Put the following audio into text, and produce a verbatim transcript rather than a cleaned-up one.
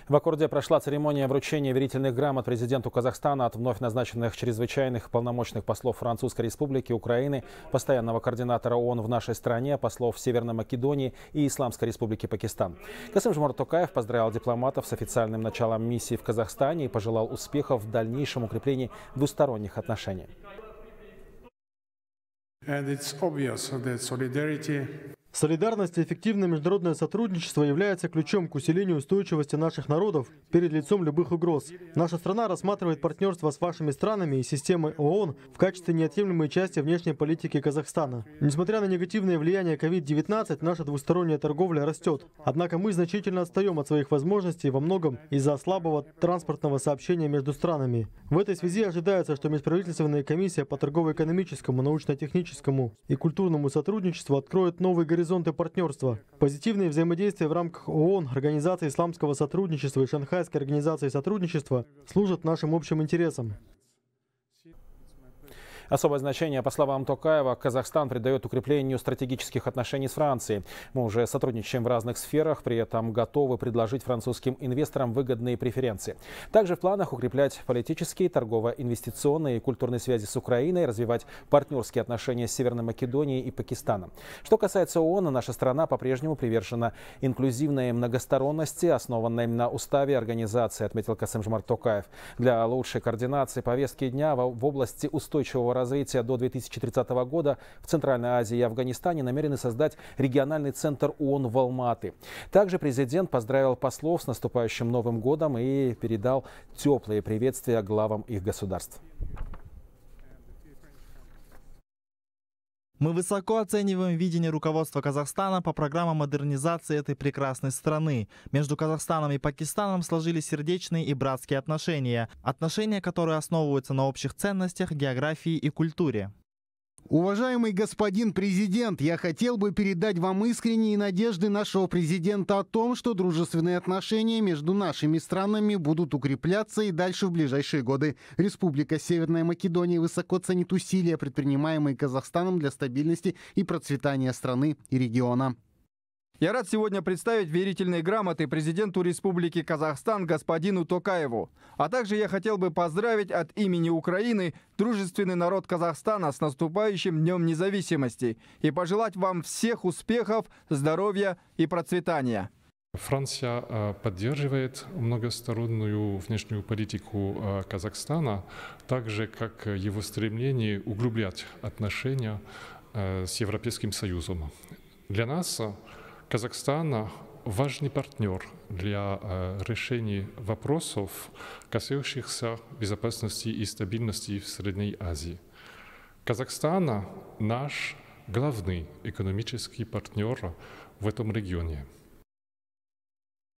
В Аккорде прошла церемония вручения верительных грамот президенту Казахстана от вновь назначенных чрезвычайных полномочных послов Французской Республики, Украины, постоянного координатора ООН в нашей стране, послов Северной Македонии и Исламской Республики Пакистан. Касым-Жомарт Токаев поздравил дипломатов с официальным началом миссии в Казахстане и пожелал успехов в дальнейшем укреплении двусторонних отношений. Солидарность и эффективное международное сотрудничество является ключом к усилению устойчивости наших народов перед лицом любых угроз. Наша страна рассматривает партнерство с вашими странами и системой ООН в качестве неотъемлемой части внешней политики Казахстана. Несмотря на негативное влияние ковид девятнадцать, наша двусторонняя торговля растет. Однако мы значительно отстаем от своих возможностей во многом из-за слабого транспортного сообщения между странами. В этой связи ожидается, что межправительственная комиссия по торгово-экономическому, научно-техническому и культурному сотрудничеству откроет новый горизонт горизонты партнерства. Позитивные взаимодействия в рамках ООН, Организации исламского сотрудничества и Шанхайской организации сотрудничества служат нашим общим интересам. Особое значение, по словам Токаева, Казахстан придает укреплению стратегических отношений с Францией. Мы уже сотрудничаем в разных сферах, при этом готовы предложить французским инвесторам выгодные преференции. Также в планах укреплять политические, торгово-инвестиционные и культурные связи с Украиной, развивать партнерские отношения с Северной Македонией и Пакистаном. Что касается ООН, наша страна по-прежнему привержена инклюзивной многосторонности, основанной на уставе организации, отметил Касым-Жомарт Токаев. Для лучшей координации повестки дня в области устойчивого развития до две тысячи тридцатого года в Центральной Азии и Афганистане намерены создать региональный центр ООН в Алматы. Также президент поздравил послов с наступающим Новым годом и передал теплые приветствия главам их государств. Мы высоко оцениваем видение руководства Казахстана по программам модернизации этой прекрасной страны. Между Казахстаном и Пакистаном сложились сердечные и братские отношения. Отношения, которые основываются на общих ценностях, географии и культуре. Уважаемый господин президент, я хотел бы передать вам искренние надежды нашего президента о том, что дружественные отношения между нашими странами будут укрепляться и дальше в ближайшие годы. Республика Северная Македония высоко ценит усилия, предпринимаемые Казахстаном для стабильности и процветания страны и региона. Я рад сегодня представить верительные грамоты президенту Республики Казахстан господину Токаеву. А также я хотел бы поздравить от имени Украины дружественный народ Казахстана с наступающим Днем Независимости и пожелать вам всех успехов, здоровья и процветания. Франция поддерживает многостороннюю внешнюю политику Казахстана, так же как его стремление углублять отношения с Европейским Союзом. Для нас Казахстан – важный партнер для решения вопросов, касающихся безопасности и стабильности в Средней Азии. Казахстан – наш главный экономический партнер в этом регионе.